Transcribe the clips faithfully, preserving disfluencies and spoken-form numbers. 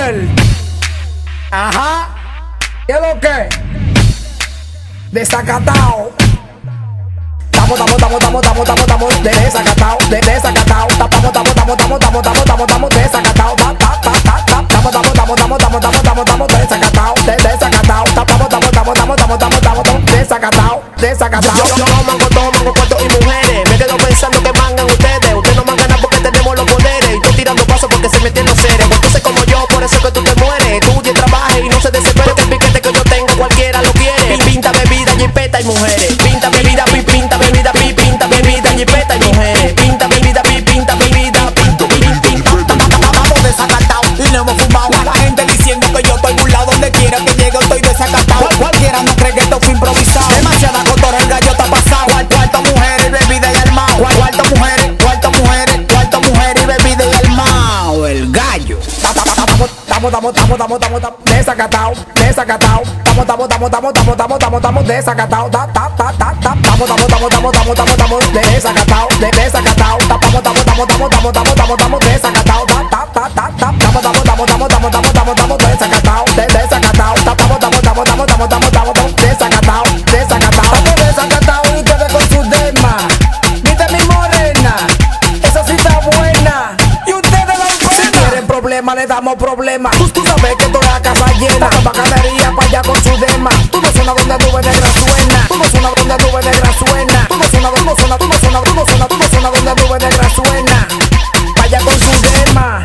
Junior. Ajá. ¿Qué es lo que? Desacatao. Tamo, tamo, tamo, tamo, tamo, tamo, tamo, desacatao, de desacatao. Tamo, tamo, tamo, tamo, tamo, tamo, tamo, tamo, desacatao. Ta, ta, ta, ta, ta. Tamo, tamo, tamo, tamo, tamo, tamo, tamo, tamo, desacatao, de desacatao. Tamo, tamo, tamo, tamo, tamo, tamo, tamo, tamo, desacatao, desacatao. Yo, yo no mango todo, mango cuartos y mujeres. Me quedo pensando que mangan ustedes. Ustedes no mangan nada porque tenemos los poderes. Y tú tirando pasos porque se meten los seres. Pues tú sé como yo, por eso que tú te mueres. Estudie, trabaje y no se desespere. Que el piquete que yo tengo cualquiera lo quiere. Pinta, bebida, jipeta y mujeres. Pinta, bebida, pi, pinta, bebida, pi, pinta, bebida, jipeta y mujeres. Pinta, bebida, pi, pinta, bebida, pinta, pinta, pinta. Estamos desacatados y no hemos fumado. La gente diciendo que yo estoy burlado. Donde quiera que llegue estoy desacatado. Cualquiera no cree que esto fue improvisado. Demasiada cotorra, el gallo está pasado. Cuarto mujeres, bebida y armado. Cuarto mujeres, cuarto mujeres, cuarto mujeres, bebida y armado. El gallo. Tamo, tamo, tamo, tamo, tamo, tamo, desacatao, desacatao. Tamo, tamo, tamo, tamo, tamo, tamo, tamo, tamo, desacatao. Ta, ta, ta, ta, ta. Tamo, tamo, tamo, tamo, tamo, tamo, tamo, desacatao, de desacatao. Tamo, tamo, tamo, tamo, tamo, tamo, tamo, tamo, desacatao. Ta, ta, ta, ta, ta. Tamo, tamo, tamo, tamo, tamo, tamo, tamo, tamo, desacatao, de desacatao. Tamo, tamo, tamo, tamo, tamo, tamo, tamo, tamo, desacatao, desacatao. Tamo desacatao y ustedes con sus demas. Viste mi morena, esa sí está buena. Y ustedes la buena. Si quieren problemas, le damos problemas. Tú, tú sabes que toda la casa llena. Bacanería pa' allá con su dema. Tú no suena donde nube negra suena. Tú no suena donde nube negra suena. Tú no suena, tú no suena, tú no suena, tú no suena, tú no suena donde nube negra suena. Pa' allá con su dema.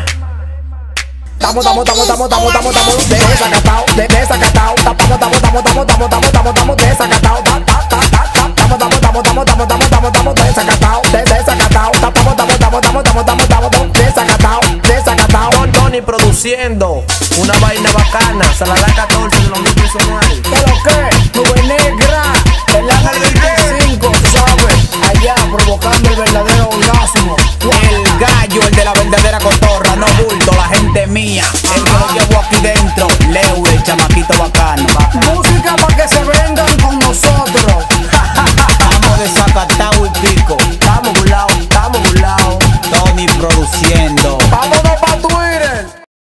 Tamo, tamo, tamo, tamo, tamo, tamo, tamo, desacatao, de desacatao. Tamo, tamo, tamo, tamo, tamo, tamo, tamo, tamo, desacatao. Ta, ta, ta, ta, ta. Tamo, tamo, tamo, tamo, tamo, tamo, tamo, tamo, desacatao, de desacatao. Tamo, tamo, tamo, tamo, tamo, tamo, tamo, tamo, desacatao, desacatao. Don Tony produciendo una vaina bacana. Salada catorce de los mil personales. ¿Qué lo que? Nube negra, el ángel veinticinco, tú sabes, allá provocando el verdadero orgasmo. El gallo, el de la verdadera cotorra, no bulto, la gente mía. El que lo llevo aquí dentro, Leo, el chamaquito bacano.